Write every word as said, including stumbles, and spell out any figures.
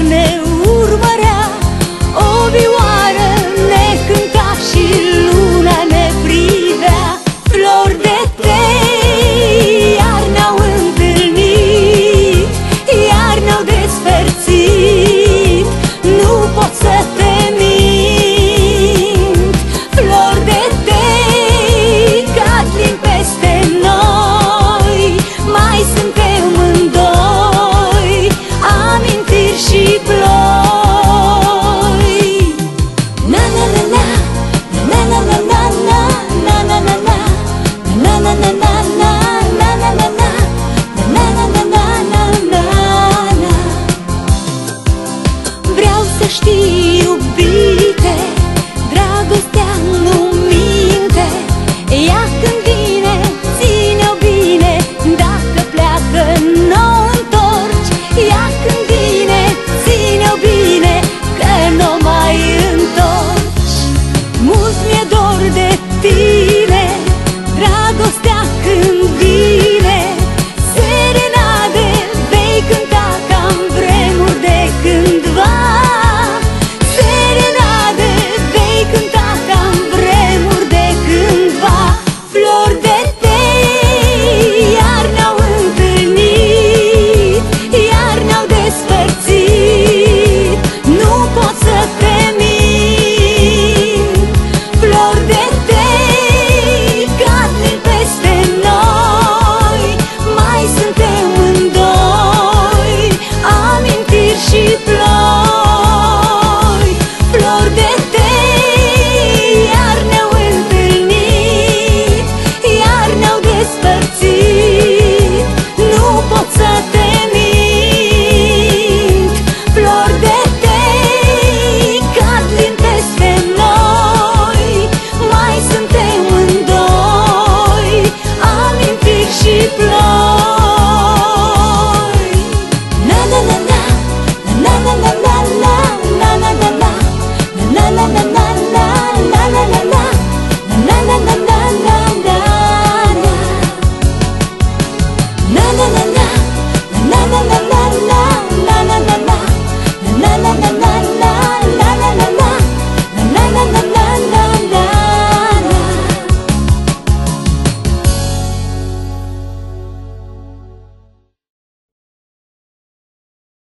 ne urmărea, o vioară ne cânta și luna ne privea. Flori de tei iar ne-au întâlnit, iar ne-au despărțit, nu pot să te mint. Flori de tei cad lin peste noi, mai suntem mândoi, amintiri și ploi. Na na na na, na na na na na, na na na na, na na na na na, na na na na, na na na na na na na. Vreau să știi, iubite, dragostea nu minte. Ea când vine, ține-o bine, dacă pleacă n-o întorci. Ea când vine, ține-o bine, că n-o mai întorci. Mult mi-e dor de